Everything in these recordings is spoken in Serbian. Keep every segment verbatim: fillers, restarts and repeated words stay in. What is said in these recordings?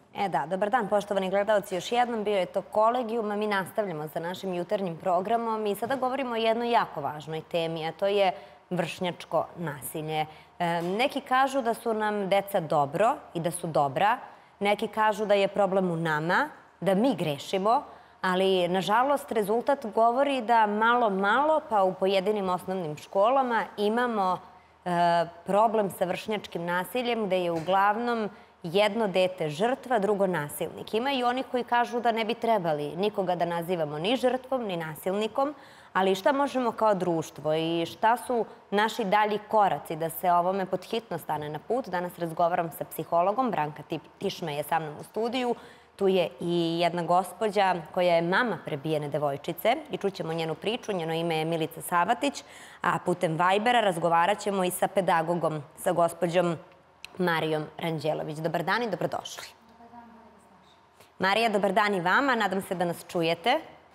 E da, dobar dan poštovani gledalci. Još jednom bio je to kolegijum, a mi nastavljamo sa našim jutarnjim programom i sada govorimo o jednoj jako važnoj temi, a to je vršnjačko nasilje. Neki kažu da su nam deca dobro i da su dobra, neki kažu da je problem u nama, da mi grešimo, ali nažalost rezultat govori da malo, malo, pa u pojedinim osnovnim školama imamo problem sa vršnjačkim nasiljem gde je uglavnom jedno dete žrtva, drugo nasilnik. Ima i oni koji kažu da ne bi trebali nikoga da nazivamo ni žrtvom, ni nasilnikom, ali šta možemo kao društvo i šta su naši dalji koraci da se ovome pod hitno stane na put. Danas razgovaram sa psihologom, Branka Tišma je sa mnom u studiju. Tu je i jedna gospođa koja je mama prebijene devojčice i čućemo njenu priču. Njeno ime je Milica Savatić, a putem Vibera razgovarat ćemo i sa pedagogom, sa gospođom Marijom Ranđelović. Dobar dan i dobrodošli. Dobar dan, bolje vas našli. Marija, dobar dan i vama. Nadam se da nas čujete.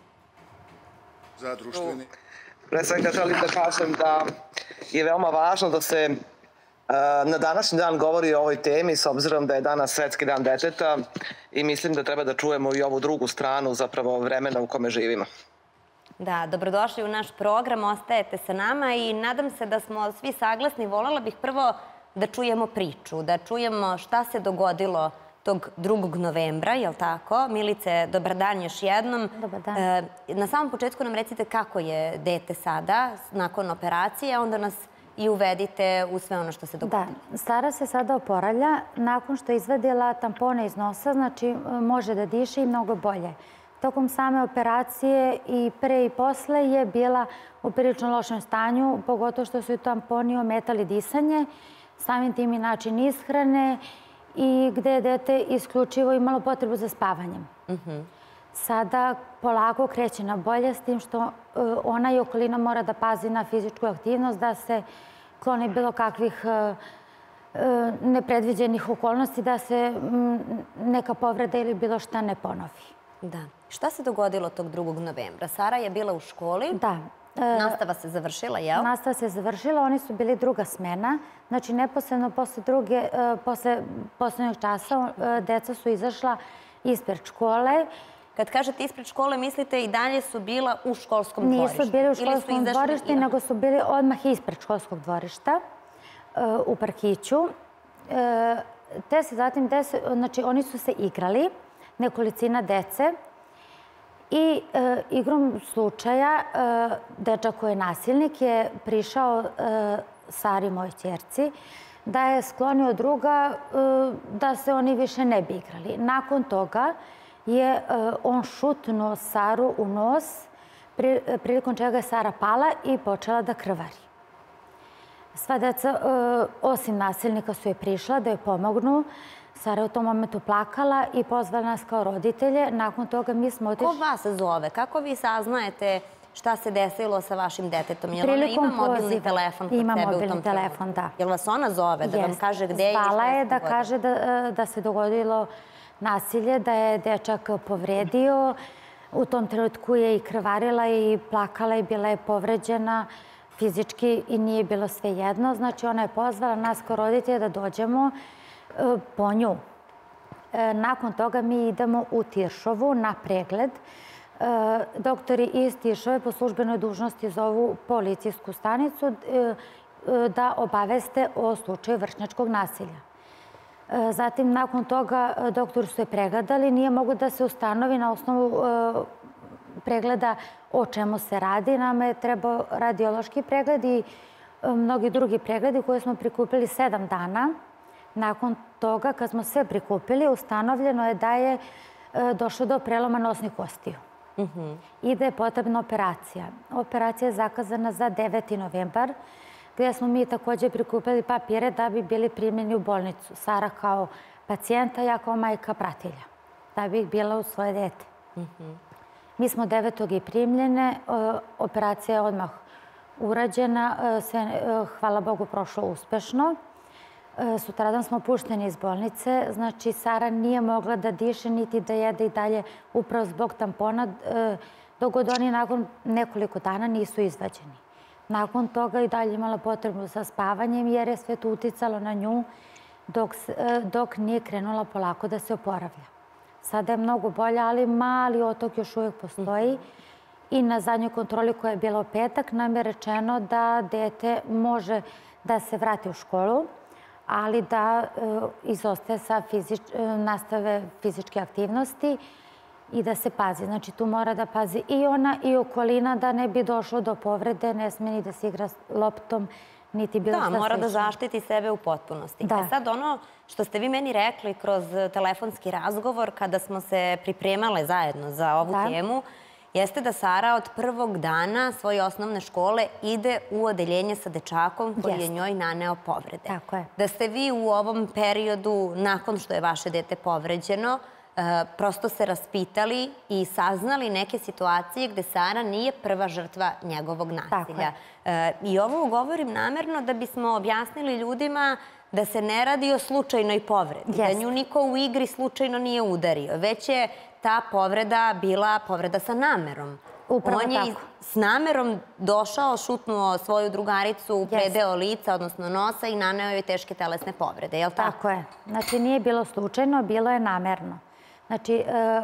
Za društveni. Pre svega želim da kažem da je veoma važno da se na današnji dan govori o ovoj temi, s obzirom da je danas Svetski dan deteta i mislim da treba da čujemo i ovu drugu stranu zapravo vremena u kome živimo. Da, dobrodošli u naš program, ostajete sa nama i nadam se da smo svi saglasni. Volela bih prvo da čujemo priču, da čujemo šta se dogodilo tog drugog novembra, je li tako? Milice, dobar dan još jednom. Dobar dan. Na samom početku nam recite kako je dete sada, nakon operacije, onda nas i uvedite u sve ono što se dogodilo. Da, Sara se sada oporavlja. Nakon što je izvadila tampone iz nosa, znači može da diše i mnogo bolje. Tokom same operacije i pre i posle je bila u prilično lošem stanju, pogotovo što su i tamponi ometali disanje, samim tim i način ishrane i gde je dete isključivo imalo potrebu za spavanjem. Sada polako kreće na bolje, s tim što ona i okolina mora da pazi na fizičku aktivnost, da se kloni bilo kakvih nepredviđenih okolnosti, da se neka povreda ili bilo šta ne ponovi. Da. Šta se dogodilo tog drugog novembra? Sara je bila u školi. Da. Nastava se završila, jel? Nastava se završila, oni su bili druga smena. Znači, neposredno posle druge, posle poslednjeg časa, deca su izašla ispred škole. Kad kažete ispred škole, mislite i dalje su bila u školskom dvorištu? Nisu bili u školskom dvorištu, nego su bili odmah ispred školskog dvorišta, u parkiću. Te se zatim, znači, oni su se igrali, nekolicina dece, i igrom slučaja dečak koji je nasilnik je prišao Sari, mojoj ćerci, da je sklonio druga da se oni više ne bi igrali. Nakon toga je on šutnuo Saru u nos, prilikom čega je Sara pala i počela da krvari. Sva deca, osim nasilnika, su je prišla da joj pomognu. Sara je u tom momentu plakala i pozvala nas kao roditelje. Nakon toga mi smo otišli... Ko vas zove? Kako vi saznajete šta se desilo sa vašim detetom? Jel ona ima mobilni telefon kod ima sebe u tom mobilni telefon, da. Jel vas ona zove da vam kaže gde je i šta se Zvala je da dogodilo? kaže da se dogodilo nasilje, da je dečak povredio. U tom trenutku je i krvarila i plakala i bila je povređena fizički i nije bilo sve jedno. Znači, ona je pozvala nas kao roditelje da dođemo po nju. Nakon toga mi idemo u Tiršovu na pregled. Doktori iz Tiršove po službenoj dužnosti zovu policijsku stanicu da obaveste o slučaju vršnjačkog nasilja. Zatim, nakon toga, doktori su je pregledali. Nije mogu da se ustanovi na osnovu pregleda o čemu se radi. Nama je trebao radiološki pregled i mnogi drugi pregledi koje smo prikupili sedam dana. Nakon toga, kad smo sve prikupili, ustanovljeno je da je došlo do preloma nosnih kostiju i da je potrebna operacija. Operacija je zakazana za deveti novembar, gde smo mi također prikupili papire da bi bili primljeni u bolnicu. Sara kao pacijenta, ja kao majka pratilja, da bi bila u svoje dete. Mi smo devetog i primljene, operacija je odmah urađena, sve, hvala Bogu, prošlo uspešno. Sutradan smo pušteni iz bolnice, znači Sara nije mogla da diše niti da jede i dalje upravo zbog tampona, dok god oni nakon nekoliko dana nisu izvađeni. Nakon toga i dalje imala potrebu za spavanjem jer je sve to uticalo na nju dok nije krenula polako da se oporavlja. Sada je mnogo bolja, ali mali otok još uvijek postoji. I na zadnjoj kontroli koja je bila u petak nam je rečeno da dete može da se vrati u školu, ali da izostaje sa nastave fizičke aktivnosti i da se pazi. Znači, tu mora da pazi i ona i okolina da ne bi došlo do povrede, ne smije ni da se igra loptom, niti bilo šta slično. Da, mora da zaštiti sebe u potpunosti. E sad ono što ste vi meni rekli kroz telefonski razgovor kada smo se pripremale zajedno za ovu temu, jeste da Sara od prvog dana svoje osnovne škole ide u odeljenje sa dečakom koji je njoj naneo povrede. Tako je. Da ste vi u ovom periodu, nakon što je vaše dete povređeno, prosto se raspitali i saznali neke situacije gde Sara nije prva žrtva njegovog nasilja. I ovo govorim namerno da bismo objasnili ljudima da se ne radi o slučajnoj povredi, da nju niko u igri slučajno nije udario, već je ta povreda bila povreda sa namerom. On je s namerom došao, šutnuo svoju drugaricu u predeo lica, odnosno nosa i naneo joj teške telesne povrede, je li tako? Tako je. Znači, nije bilo slučajno, bilo je namerno. Znači,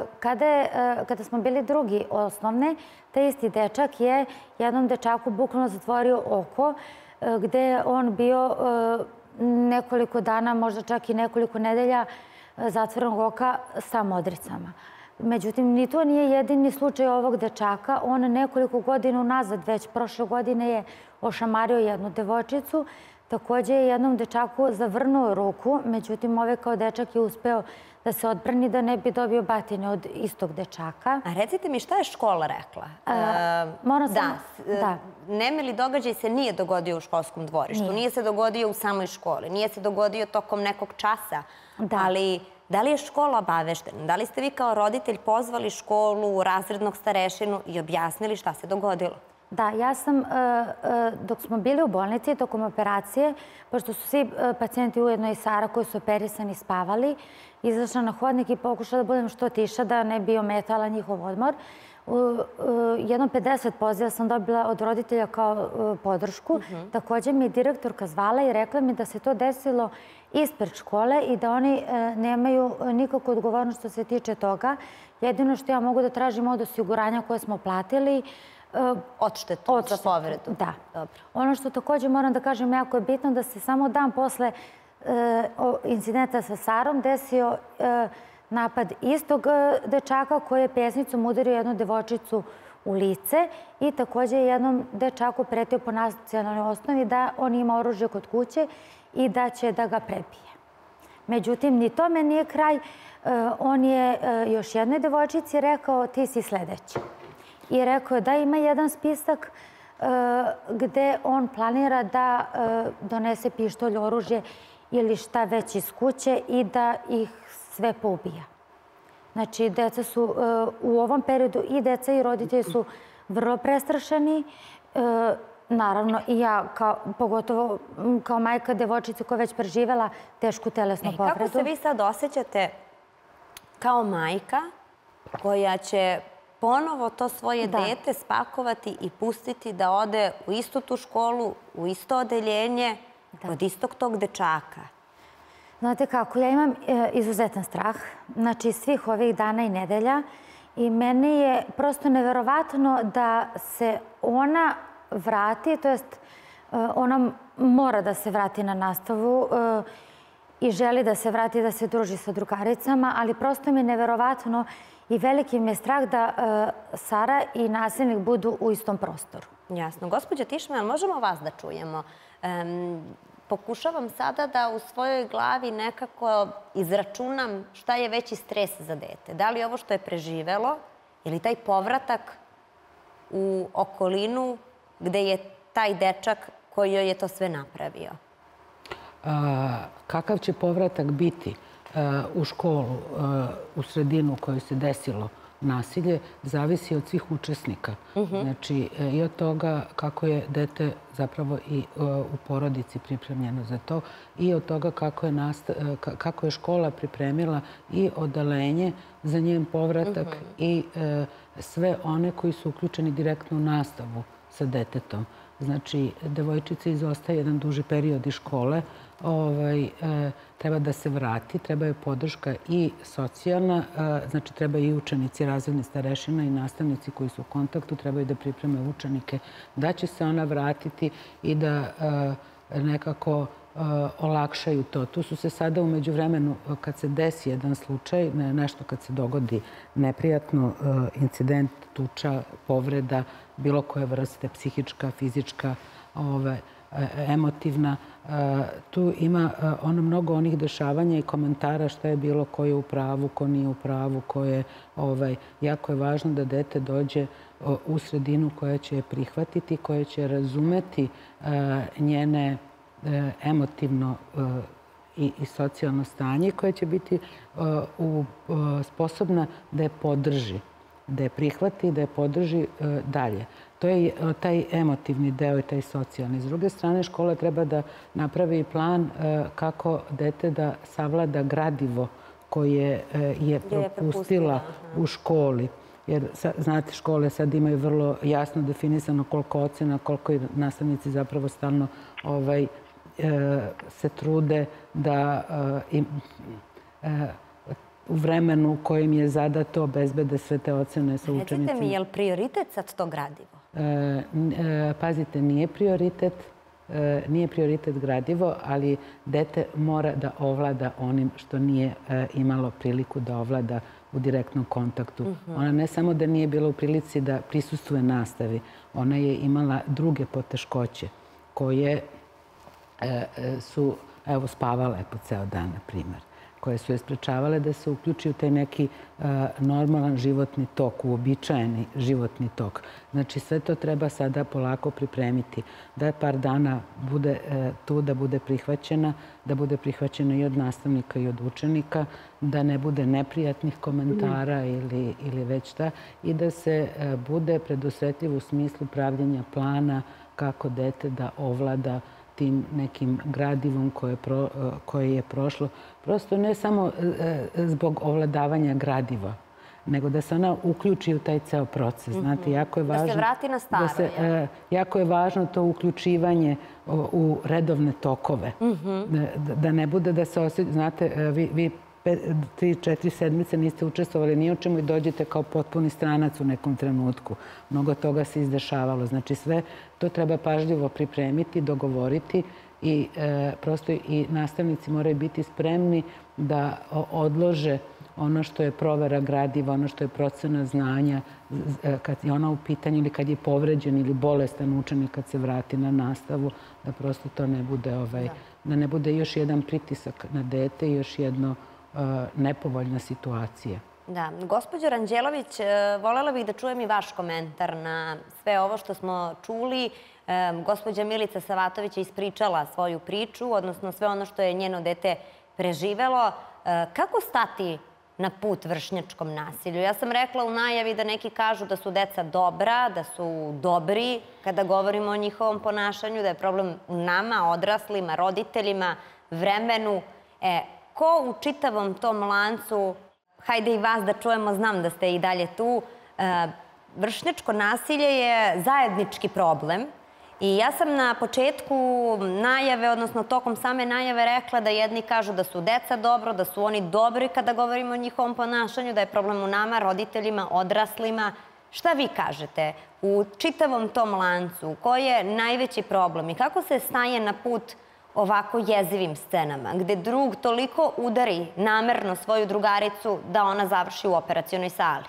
kada smo bili drugi osnovne, taj isti dečak je jednom dečaku bukvalno zatvorio oko, gde je on bio nekoliko dana, možda čak i nekoliko nedelja zatvorenog oka sa modricama. Međutim, ni to nije jedini slučaj ovog dečaka. On nekoliko godina unazad, već prošle godine, je ošamario jednu devojčicu. Također je jednom dečaku zavrnuo ruku, međutim, ovaj kao dečak je uspeo da se odbrani da ne bi dobio batine od istog dečaka. A recite mi, šta je škola rekla? Moram sam... Da. Nemili događaj se nije dogodio u školskom dvorištu, nije se dogodio u samoj školi, nije se dogodio tokom nekog časa, ali da li je škola obaveštena? Da li ste vi kao roditelj pozvali školu, razrednog starešinu i objasnili šta se dogodilo? Da, ja sam, dok smo bili u bolnici, tokom operacije, pošto su svi pacijenti, ujedno i Sara, koji su operisani, spavali, izašla na hodnik i pokušala da budem što tiša, da ne bi ometala njihov odmor. Jednom pedeset poziva sam dobila od roditelja kao podršku. Također mi je direktorka zvala i rekla mi da se to desilo ispred škole i da oni nemaju nikakvu odgovornost što se tiče toga. Jedino što ja mogu da tražim od osiguranja koje smo platili, odštetu za povredu. Da. Ono što također moram da kažem jako je bitno da se samo dan posle incidenta sa Sarom desio napad istog dečaka koji je pesnicom udario jednu devojčicu u lice i također je jednom dečaku pretio po nacionalnoj osnovi da on ima oružje kod kuće i da će da ga prebije. Međutim, ni tome nije kraj. On je još jednoj devojčici rekao ti si sledeći. I rekao je da ima jedan spisak gde on planira da donese pištolj, oružje ili šta već iz kuće i da ih sve poubija. Znači, deca su u ovom periodu i deca i roditelji su vrlo prestrašeni. Naravno, i ja, pogotovo kao majka devojčice koja je već preživela tešku telesnu povredu. Kako se vi sad osjećate kao majka koja će ponovo to svoje dete spakovati i pustiti da ode u istu tu školu, u isto odeljenje, kod istog tog dečaka? Znate kako, ja imam izuzetan strah, znači svih ovih dana i nedelja i meni je prosto neverovatno da se ona vrati, to jest ona mora da se vrati na nastavu i želi da se vrati da se druži sa drugaricama, ali prosto mi je neverovatno i veliki mi je strah da Sara i nasilnik budu u istom prostoru. Jasno. Gospođo Tišma, možemo vas da čujemo? Pokušavam sada da u svojoj glavi nekako izračunam šta je veći stres za dete. Da li ovo što je preživelo ili taj povratak u okolinu gde je taj dečak koji joj je to sve napravio? Kakav će povratak biti u školu, u sredinu u kojoj se desilo nasilje, zavisi od svih učesnika. Znači, i od toga kako je dete zapravo i u porodici pripremljeno za to i od toga kako je škola pripremila i odeljenje za njen povratak i sve one koji su uključeni direktno u nastavu sa detetom. Znači, devojčica izostaje jedan duži period iz škole, treba da se vrati, treba je podrška i socijalna, znači treba i učenici razrednih starešina i nastavnici koji su u kontaktu, trebaju da pripreme učenike da će se ona vratiti i da nekako olakšaju to. Tu su se sada umeđu vremenu, kad se desi jedan slučaj, nešto kad se dogodi neprijatno, incident, tuča, povreda, bilo koje vrste, psihička, fizička, emotivna, tu ima ono mnogo onih dešavanja i komentara šta je bilo, ko je u pravu, ko nije u pravu, ko je... Jako je važno da dete dođe u sredinu koja će je prihvatiti, koja će razumeti njene emotivno i socijalno stanje, koja će biti sposobna da je podrži, da je prihvati i da je podrži dalje. To je taj emotivni deo i taj socijalni. S druge strane, škola treba da napravi plan kako dete da savlada gradivo koje je propustila u školi. Jer, znate, škole sad imaju vrlo jasno definisano koliko ocena, koliko nastavnici zapravo stalno se trude da u vremenu kojim je zadato obezbede sve te ocene sa učenicima. Recite mi, je li prioritet sad to gradivo? Pazite, nije prioritet. Nije prioritet gradivo, ali dete mora da ovlada onim što nije imalo priliku da ovlada u direktnom kontaktu. Ona ne samo da nije bila u prilici da prisustuje nastavi, ona je imala druge poteškoće koje su, evo, spavale po ceo dan, na primjer, koje su je sprečavale da se uključi u taj neki normalan životni tok, uobičajeni životni tok. Znači, sve to treba sada polako pripremiti. Da je par dana bude tu, da bude prihvaćena, da bude prihvaćena i od nastavnika i od učenika, da ne bude neprijatnih komentara ili već šta, i da se bude predosvetljiv u smislu pravljenja plana kako dete da ovlada tim nekim gradivom koje je prošlo. Prosto ne samo zbog ovladavanja gradiva, nego da se ona uključi u taj ceo proces. Znate, jako je važno... Da se vrati na staro. Jako je važno to uključivanje u redovne tokove. Da ne bude da se osjeća... Znate, vi tri, četiri sedmice niste učestvovali ni o čemu i dođete kao potpuni stranac u nekom trenutku. Mnogo toga se izdešavalo. Znači, sve to treba pažljivo pripremiti, dogovoriti i prosto i nastavnici moraju biti spremni da odlože ono što je provera gradiva, ono što je procena znanja, kad je ona u pitanju ili kad je povređen ili bolestan učenik kad se vrati na nastavu, da prosto to ne bude, da ne bude još jedan pritisak na dete i još jedno nepovoljna situacija. Da. Gospođo Ranđelović, voljela bih da čujem i vaš komentar na sve ovo što smo čuli. Gospođa Milica Savatović je ispričala svoju priču, odnosno sve ono što je njeno dete preživelo. Kako stati na put vršnjačkom nasilju? Ja sam rekla u najavi da neki kažu da su deca dobra, da su dobri kada govorimo o njihovom ponašanju, da je problem u nama, odraslima, roditeljima, vremenu. Ko u čitavom tom lancu, hajde i vas da čujemo, znam da ste i dalje tu, vršnjačko nasilje je zajednički problem. I ja sam na početku najave, odnosno tokom same najave rekla da jedni kažu da su deca dobro, da su oni dobri kada govorimo o njihovom ponašanju, da je problem u nama, roditeljima, odraslima. Šta vi kažete u čitavom tom lancu? Koji je najveći problem i kako se staje na put ovako jezivim scenama, gde drug toliko udari namerno svoju drugaricu da ona završi u operacionoj sali?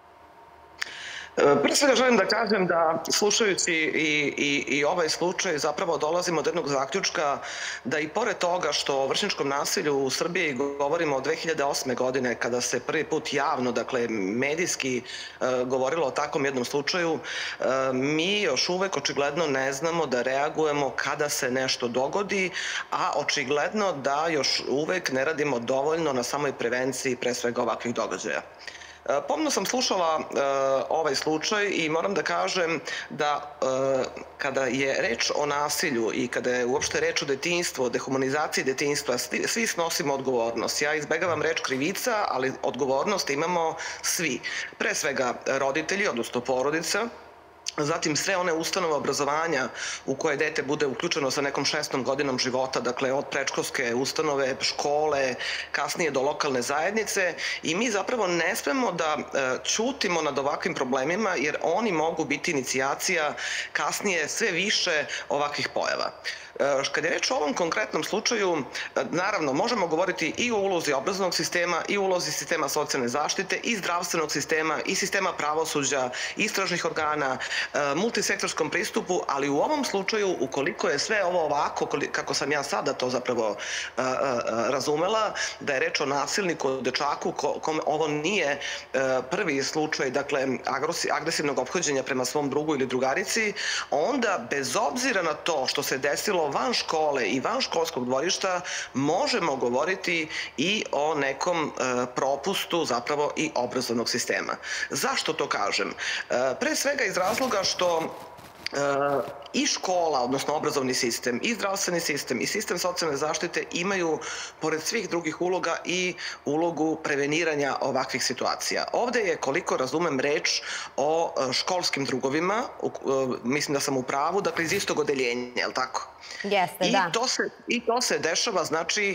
Pre svega želim da kažem da slušajući i ovaj slučaj zapravo dolazimo do jednog zaključka da i pored toga što o vršnjačkom nasilju u Srbiji govorimo od dve hiljade osme. godine kada se prvi put javno, dakle medijski govorilo o takvom jednom slučaju, mi još uvek očigledno ne znamo da reagujemo kada se nešto dogodi, a očigledno da još uvek ne radimo dovoljno na samoj prevenciji pre svega ovakvih događaja. Pomno sam slušala ovaj slučaj i moram da kažem da kada je reč o nasilju i kada je uopšte reč o detinjstvu, o dehumanizaciji detinjstva, svi snosimo odgovornost. Ja izbegavam reč krivica, ali odgovornost imamo svi. Pre svega roditelji, odnosno porodica, zatim sve one ustanove obrazovanja u koje dete bude uključeno sa nekom šestom godinom života, dakle od predškolske ustanove, škole, kasnije do lokalne zajednice i mi zapravo ne smemo da ćutimo nad ovakvim problemima jer oni mogu biti inicijacija kasnije sve više ovakvih pojava. Kad je reč o ovom konkretnom slučaju, naravno, možemo govoriti i o ulozi obrazovnog sistema, i o ulozi sistema socijalne zaštite, i zdravstvenog sistema, i sistema pravosuđa, istražnih organa, multisektorskom pristupu, ali u ovom slučaju, ukoliko je sve ovo ovako, kako sam ja sada to zapravo razumela, da je reč o nasilniku, o dečaku, kome ovo nije prvi slučaj, dakle, agresivnog ophođenja prema svom drugu ili drugarici, onda, bez obzira na to što se desilo van škole i van školskog dvorišta, možemo govoriti i o nekom propustu zapravo i obrazovnog sistema. Zašto to kažem? Pre svega iz razloga što i škola, odnosno obrazovni sistem, i zdravstveni sistem, i sistem socijalne zaštite imaju, pored svih drugih uloga, i ulogu preveniranja ovakvih situacija. Ovde je, koliko razumem, reč o školskim drugovima, mislim da sam u pravu, dakle iz istog odeljenja, je li tako? Jeste, da. I to se dešava, znači,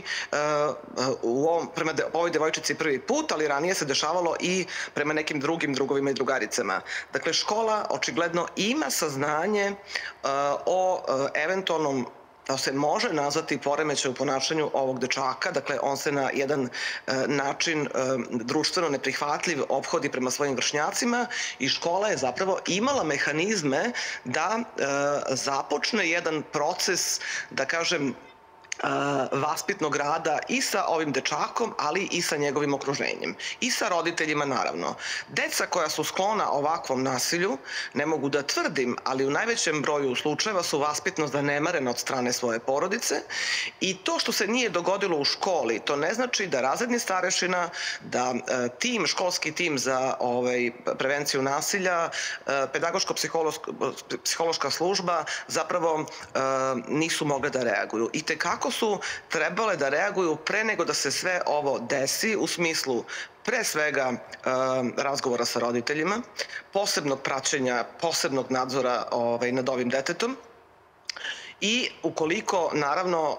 prema ovoj devojčici prvi put, ali ranije se dešavalo i prema nekim drugim drugovima i drugaricama. Dakle, škola očigledno ima saznanje o eventualnom, da se može nazvati poremećaj u ponašanju ovog dečaka, dakle on se na jedan način društveno neprihvatljiv ophodi prema svojim vršnjacima i škola je zapravo imala mehanizme da započne jedan proces, da kažem, vaspitnog rada i sa ovim dečakom, ali i sa njegovim okruženjem. I sa roditeljima, naravno. Deca koja su sklona ovakvom nasilju, ne mogu da tvrdim, ali u najvećem broju slučajeva su vaspitno zanemarene od strane svoje porodice i to što se nije dogodilo u školi, to ne znači da razredni starešina, da tim, školski tim za prevenciju nasilja, pedagoško-psihološka služba zapravo nisu mogle da reaguju. I tekako su trebale da reaguju pre nego da se sve ovo desi, u smislu pre svega razgovora sa roditeljima, posebnog praćenja, posebnog nadzora nad ovim detetom i ukoliko, naravno,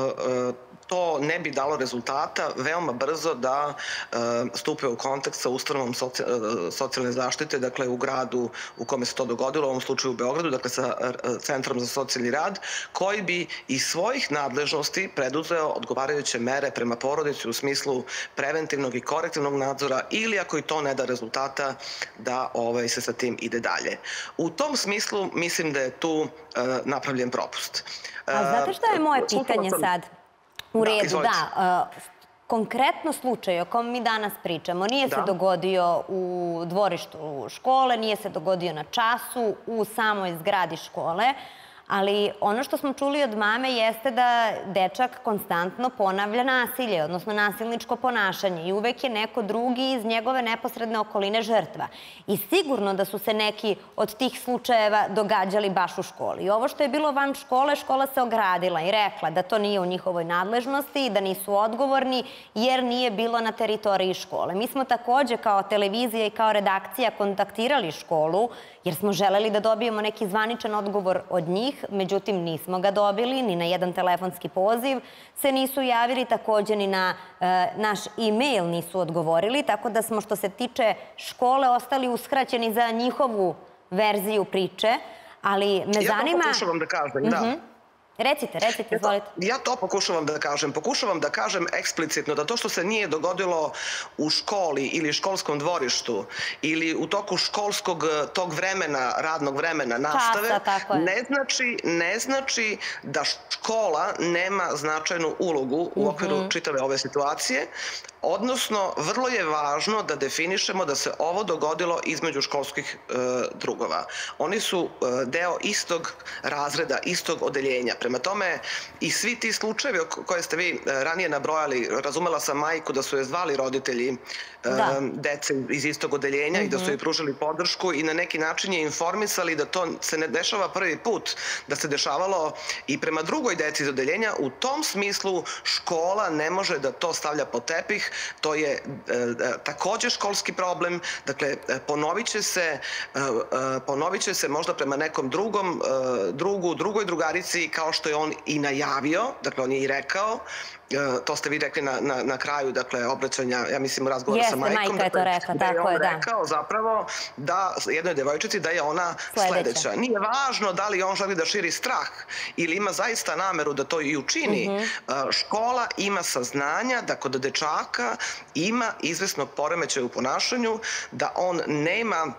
to ne bi dalo rezultata, veoma brzo da stupe u kontakt sa ustanovom socijalne zaštite, dakle u gradu u kome se to dogodilo, u ovom slučaju u Beogradu, dakle sa Centrom za socijalni rad, koji bi iz svojih nadležnosti preduzeo odgovarajuće mere prema porodici u smislu preventivnog i korektivnog nadzora ili ako i to ne da rezultata da se sa tim ide dalje. U tom smislu mislim da je tu napravljen propust. A znate šta je moje pitanje sad? U redu, da. Konkretno slučaj o kom mi danas pričamo nije se dogodio u dvorištu škole, nije se dogodio na času, u samoj zgradi škole, ali ono što smo čuli od mame jeste da dečak konstantno ponavlja nasilje, odnosno nasilničko ponašanje i uvek je neko drugi iz njegove neposredne okoline žrtva. I sigurno da su se neki od tih slučajeva događali baš u školi. I ovo što je bilo van škole, škola se ogradila i rekla da to nije u njihovoj nadležnosti i da nisu odgovorni jer nije bilo na teritoriji škole. Mi smo takođe kao televizija i kao redakcija kontaktirali školu jer smo želeli da dobijemo neki zvaničan odgovor od njih, međutim nismo ga dobili, ni na jedan telefonski poziv se nisu javili, takođe ni na naš e-mail nisu odgovorili, tako da smo što se tiče škole ostali uskraćeni za njihovu verziju priče, ali me zanima... Ja to pokušavam da kažem, da. Recite, recite, izvolite. Ja to pokušavam da kažem. Pokušavam da kažem eksplicitno da to što se nije dogodilo u školi ili školskom dvorištu ili u toku školskog tog vremena, radnog vremena, nastave, ne znači da škola nema značajnu ulogu u okviru čitave ove situacije. Odnosno, vrlo je važno da definišemo da se ovo dogodilo između školskih drugova. Oni su deo istog razreda, istog odeljenja. Prema tome, i svi ti slučajevi koje ste vi ranije nabrojali, razumela sam majku da su je zvali roditelji dece iz istog odeljenja i da su joj pružili podršku i na neki način je informisali da to se ne dešava prvi put, da se dešavalo i prema drugoj deci iz odeljenja. U tom smislu škola ne može da to stavlja pod tepih. To je takođe školski problem. Dakle, ponovit će se, ponovit će se možda prema nekom drugom drugu, drugoj drugarici kao što je on i najavio, dakle on je i rekao, to ste vi rekli na, na, na kraju, dakle, obraćanja, ja mislim, razgovora sa majkom. Jeste, majka je to rekla, tako je, da. Da je on rekao zapravo da jednoj devojčici da je ona sledeća. Nije važno da li on želi da širi strah ili ima zaista nameru da to i učini. Škola ima saznanja da kod dečaka ima izvesnog poremećaja u ponašanju, da on nema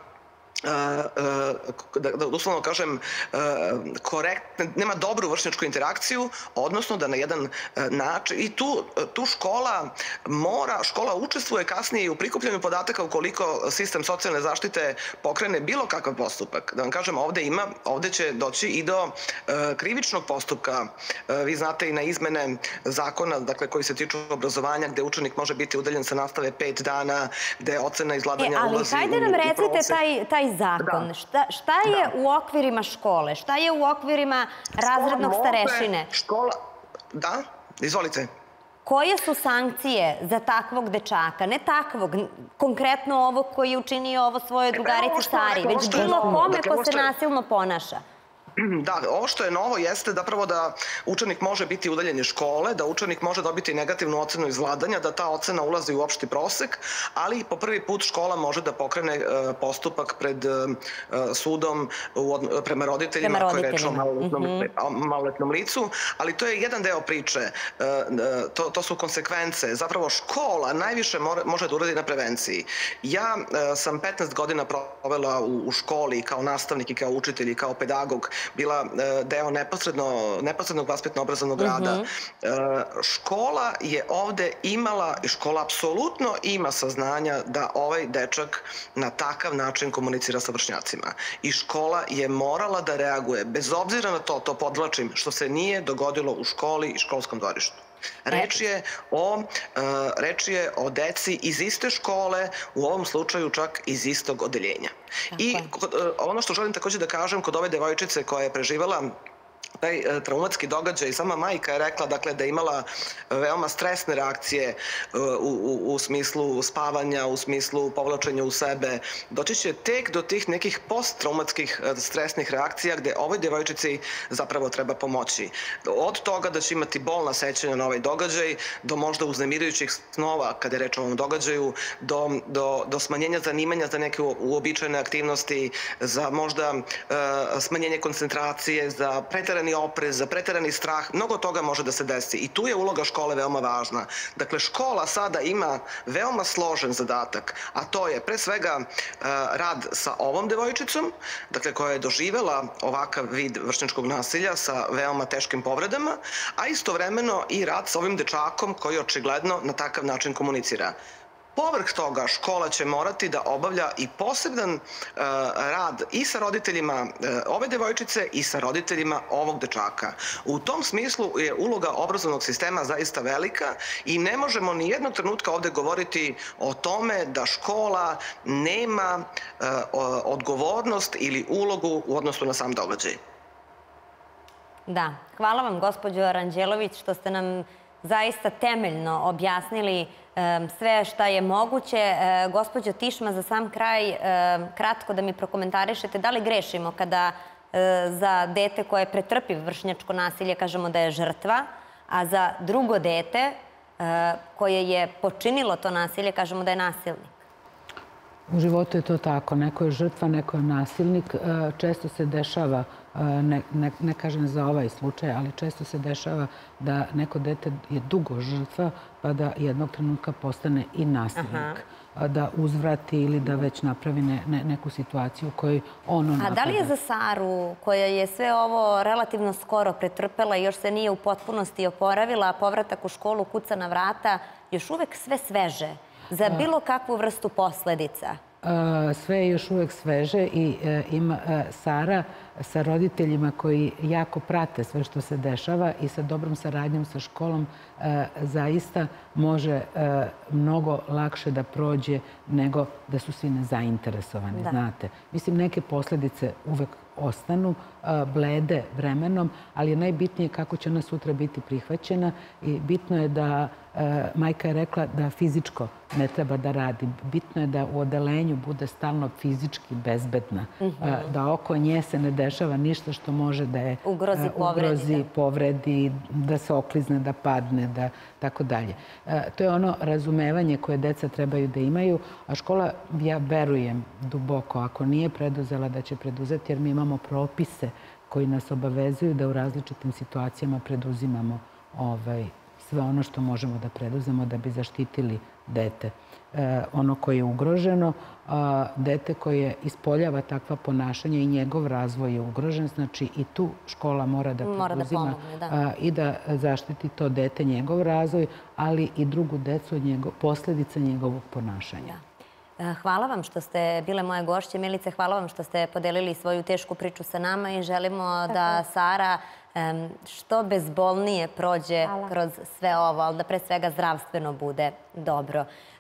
da uslovno kažem korektno, nema dobru vršnjačku interakciju, odnosno da na jedan način i tu, tu škola mora, škola učestvuje kasnije i u prikupljanju podataka ukoliko sistem socijalne zaštite pokrene bilo kakav postupak. Da vam kažem, ovde ima, ovde će doći i do krivičnog postupka. Vi znate i na izmene zakona, dakle, koji se tiču obrazovanja, gde učenik može biti udaljen sa nastave pet dana, gde ocena izgledanja ulazi... Ali hajde nam recite taj, taj zakon. Šta, šta je u okvirima škole? Šta je u okvirima razrednog starešine? Škola, da, izvolite. Koje su sankcije za takvog dečaka? Ne takvog, konkretno ovog koji je učinio ovo svojoj drugarici Sari, već bilo kome ko se nasilno ponaša. Da, ovo što je novo jeste da prvo da učenik može biti udaljen iz škole, da učenik može dobiti negativnu ocenu iz vladanja, da ta ocena ulazi u opšti prosek, ali po prvi put škola može da pokrene postupak pred sudom prema roditeljima koji reče o maloletnom licu, ali to je jedan deo priče, to, to su konsekvence. Zapravo škola najviše može da uradi na prevenciji. Ja sam petnaest godina provela u školi kao nastavnik i kao učitelj i kao pedagog, bila deo neposrednog vaspitno-obrazovnog rada. Škola je ovde imala, i škola apsolutno ima saznanja da ovaj dečak na takav način komunicira sa vršnjacima. I škola je morala da reaguje, bez obzira na to, to podvlačim, što se nije dogodilo u školi i školskom dvorištu. Reč je o, reč je o deci iz iste škole, u ovom slučaju čak iz istog odeljenja. I ono što želim takođe da kažem kod ove devojčice koja je preživela taj traumatski događaj, sama majka je rekla dakle, da je imala veoma stresne reakcije u, u, u smislu spavanja, u smislu povlačenja u sebe. Doći će tek do tih nekih posttraumatskih stresnih reakcija gde ovoj devojčici zapravo treba pomoći. Od toga da će imati bolna sećanja na ovaj događaj, do možda uznemirujućih snova kada je reč o ovom događaju, do, do, do smanjenja zanimanja za neke uobičajene aktivnosti, za možda uh, smanjenje koncentracije, za preterani oprez, za preterani strah, mnogo toga može da se desi. I tu je uloga škole veoma važna. Dakle, škola sada ima veoma složen zadatak, a to je pre svega rad sa ovom devojčicom, dakle, koja je doživela ovakav vid vršnjačkog nasilja sa veoma teškim povredama, a istovremeno i rad sa ovim dečakom koji očigledno na takav način komunicira. Povrh toga škola će morati da obavlja i poseban rad i sa roditeljima ove devojčice i sa roditeljima ovog dečaka. U tom smislu je uloga obrazovnog sistema zaista velika i ne možemo ni jednog trenutka ovde govoriti o tome da škola nema odgovornost ili ulogu u odnosu na sam događaj. Da, hvala vam gospođo Aranđelović što ste nam zaista temeljno objasnili sve šta je moguće. Gospođo Tišma, za sam kraj, kratko da mi prokomentarišete da li grešimo kada za dete koje pretrpi vršnjačko nasilje kažemo da je žrtva, a za drugo dete koje je počinilo to nasilje kažemo da je nasilnik? U životu je to tako. Neko je žrtva, neko je nasilnik. Često se dešava, ne, ne, ne kažem za ovaj slučaj, ali često se dešava da neko dete je dugo žrtva, pa da jednog trenutka postane i nasilnik. Aha. Da uzvrati ili da već napravi ne, ne, neku situaciju u kojoj ono napada. A da li je za Saru, koja je sve ovo relativno skoro pretrpela i još se nije u potpunosti oporavila, a povratak u školu kuca na vrata, još uvek sve sveže za bilo kakvu vrstu posledica? sve je još uvek sveže i ima Sara sa roditeljima koji jako prate sve što se dešava i sa dobrom saradnjom sa školom zaista može mnogo lakše da prođe nego da su svi nezainteresovani, znate. Mislim, neke posledice uvek ostanu, blede vremenom, ali je najbitnije kako će ona sutra biti prihvaćena i bitno je da, majka je rekla da fizičko ne treba da radi. Bitno je da u odelenju bude stalno fizički bezbedna, da oko nje se ne dešava ništa što može da je ugrozi, povredi, da se oklizne, da padne, da tako dalje. To je ono razumevanje koje deca trebaju da imaju, a škola, ja verujem duboko, ako nije preduzela da će preduzeti, jer mi imamo propise koji nas obavezuju da u različitim situacijama preduzimamo sve ono što možemo da preduzemo da bi zaštitili dete. Ono koje je ugroženo, dete koje ispoljava takva ponašanja i njegov razvoj je ugrožen, znači i tu škola mora da preduzima i da zaštiti to dete, njegov razvoj, ali i drugu decu od posledica njegovog ponašanja. Hvala vam što ste bile moje gošće. Milice, hvala vam što ste podelili svoju tešku priču sa nama i želimo da Sara što bezbolnije prođe kroz sve ovo, ali da pre svega zdravstveno bude dobro.